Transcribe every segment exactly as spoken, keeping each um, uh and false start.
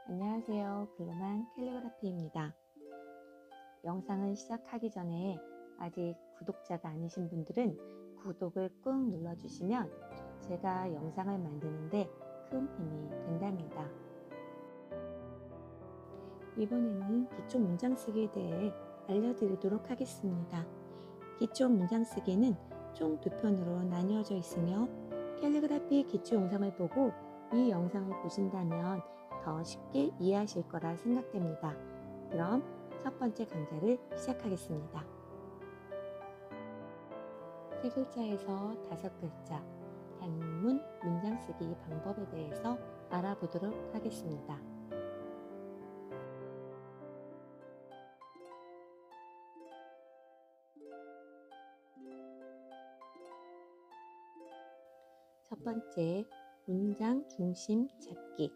안녕하세요. 글로만 캘리그라피입니다. 영상을 시작하기 전에 아직 구독자가 아니신 분들은 구독을 꾹 눌러주시면 제가 영상을 만드는데 큰 힘이 된답니다. 이번에는 기초 문장쓰기에 대해 알려드리도록 하겠습니다. 기초 문장쓰기는 총 두 편으로 나뉘어져 있으며 캘리그라피 기초 영상을 보고 이 영상을 보신다면 더 쉽게 이해하실 거라 생각됩니다. 그럼 첫 번째 강좌를 시작하겠습니다. 세 글자에서 다섯 글자 단문 문장 쓰기 방법에 대해서 알아보도록 하겠습니다. 첫 번째, 문장 중심 찾기.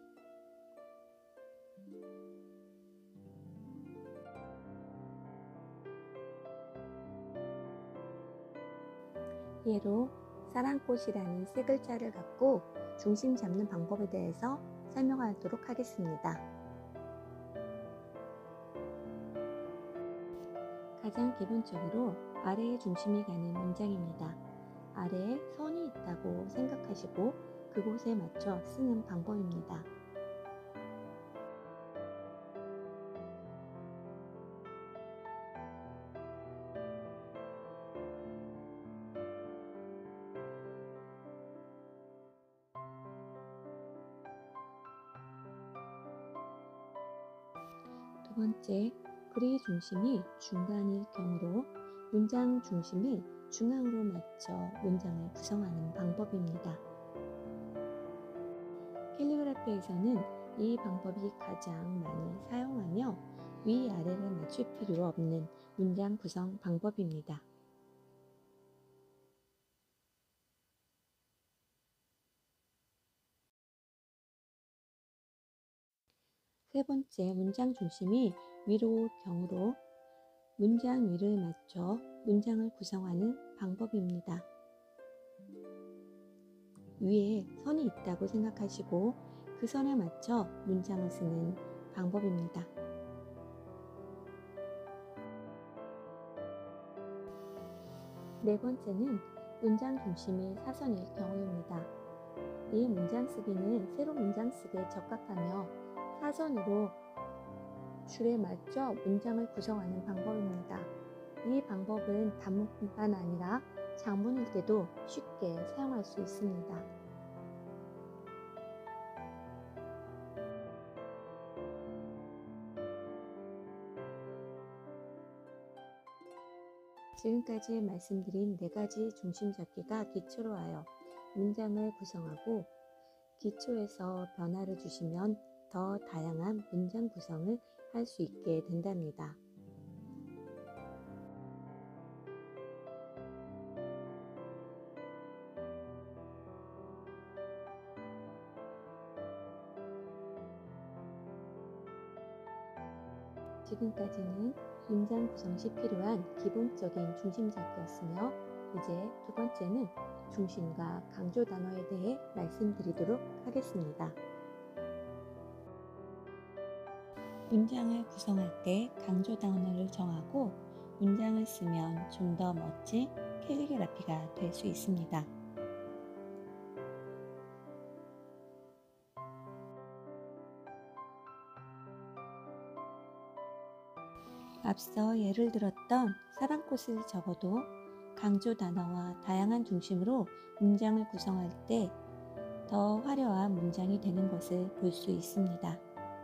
예로 사랑꽃이라는 세 글자를 갖고 중심 잡는 방법에 대해서 설명하도록 하겠습니다. 가장 기본적으로 아래에 중심이 가는 문장입니다. 아래에 선이 있다고 생각하시고 그곳에 맞춰 쓰는 방법입니다. 두 번째, 글의 중심이 중간일 경우로 문장 중심을 중앙으로 맞춰 문장을 구성하는 방법입니다. 캘리그라피에서는 이 방법이 가장 많이 사용하며 위아래를 맞출 필요 없는 문장 구성 방법입니다. 세 번째, 문장 중심이 위로 경우로 문장 위를 맞춰 문장을 구성하는 방법입니다. 위에 선이 있다고 생각하시고 그 선에 맞춰 문장을 쓰는 방법입니다. 네 번째는 문장 중심이 사선일 경우입니다. 이 문장 쓰기는 세로 문장 쓰기에 적합하며 사선으로 줄에 맞춰 문장을 구성하는 방법입니다. 이 방법은 단문뿐만 아니라 장문일 때도 쉽게 사용할 수 있습니다. 지금까지 말씀드린 네 가지 중심 잡기가 기초로 하여 문장을 구성하고 기초에서 변화를 주시면 더 다양한 문장 구성을 할 수 있게 된답니다. 지금까지는 문장 구성 시 필요한 기본적인 중심 잡기였으며 이제 두 번째는 중심과 강조 단어에 대해 말씀드리도록 하겠습니다. 문장을 구성할 때 강조 단어를 정하고 문장을 쓰면 좀 더 멋진 캘리그라피가 될 수 있습니다. 앞서 예를 들었던 사랑꽃을 적어도 강조 단어와 다양한 중심으로 문장을 구성할 때 더 화려한 문장이 되는 것을 볼 수 있습니다.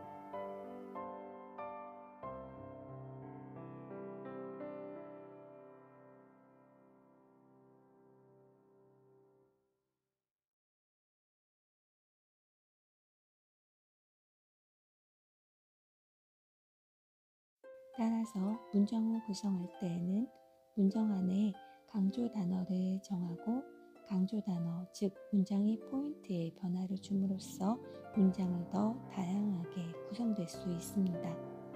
따라서 문장을 구성할 때에는 문장 안에 강조 단어를 정하고 강조 단어, 즉 문장의 포인트에 변화를 줌으로써 문장을 더 다양하게 구성될 수 있습니다.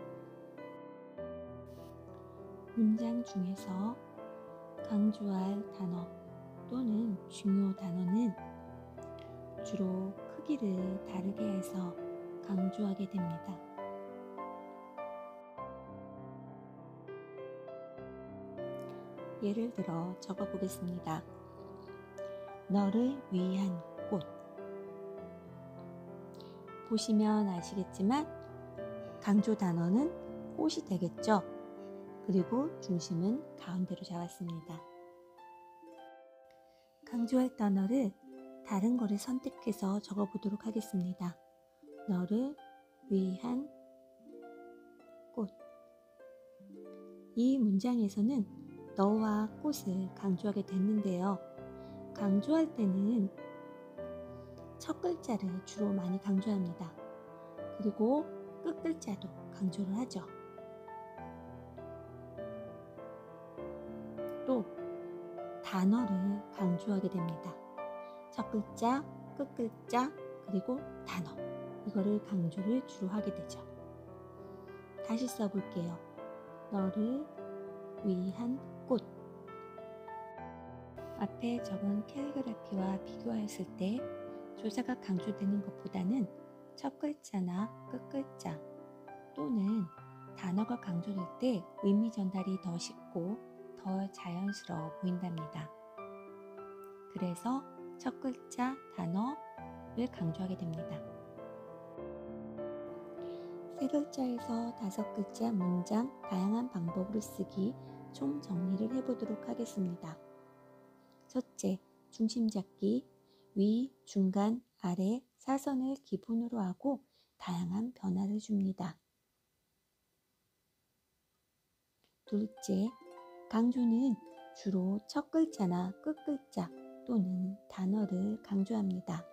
문장 중에서 강조할 단어 또는 중요 단어는 주로 크기를 다르게 해서 강조 강조하게 됩니다. 예를 들어 적어 보겠습니다. 너를 위한 꽃. 보시면 아시겠지만 강조 단어는 꽃이 되겠죠? 그리고 중심은 가운데로 잡았습니다. 강조할 단어를 다른 거를 선택해서 적어 보도록 하겠습니다. 너를 위한 꽃. 이 문장에서는 너와 꽃을 강조하게 됐는데요. 강조할 때는 첫 글자를 주로 많이 강조합니다. 그리고 끝 글자도 강조를 하죠. 또 단어를 강조하게 됩니다. 첫 글자, 끝 글자, 그리고 단어. 이거를 강조를 주로 하게 되죠. 다시 써볼게요. 너를 위한 꽃. 앞에 적은 캘리그라피와 비교하였을 때 조사가 강조되는 것보다는 첫 글자나 끝 글자 또는 단어가 강조될 때 의미 전달이 더 쉽고 더 자연스러워 보인답니다. 그래서 첫 글자, 단어를 강조하게 됩니다. 세 글자에서 다섯 글자 문장 다양한 방법으로 쓰기 총 정리를 해보도록 하겠습니다. 첫째, 중심 잡기. 위, 중간, 아래, 사선을 기본으로 하고 다양한 변화를 줍니다. 둘째, 강조는 주로 첫 글자나 끝 글자 또는 단어를 강조합니다.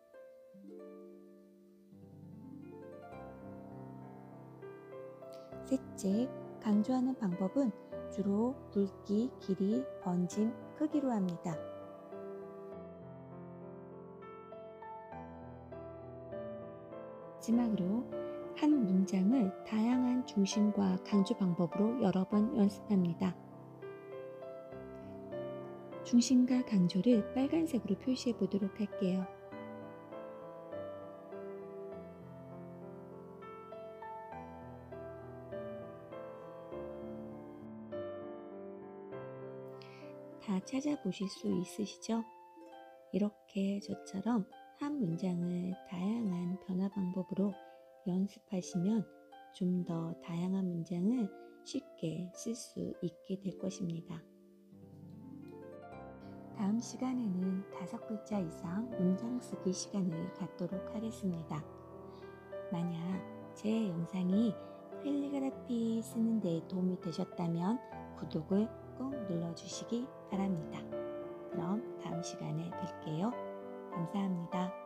셋째, 강조하는 방법은 주로 굵기, 길이, 번짐, 크기로 합니다. 마지막으로 한 문장을 다양한 중심과 강조 방법으로 여러 번 연습합니다. 중심과 강조를 빨간색으로 표시해 보도록 할게요. 다 찾아보실 수 있으시죠? 이렇게 저처럼 한 문장을 다양한 변화 방법으로 연습하시면 좀 더 다양한 문장을 쉽게 쓸 수 있게 될 것입니다. 다음 시간에는 다섯 글자 이상 문장 쓰기 시간을 갖도록 하겠습니다. 만약 제 영상이 캘리그라피 쓰는 데 도움이 되셨다면 구독을 꼭 눌러주시기 바랍니다. 그럼 다음 시간에 뵐게요. 감사합니다.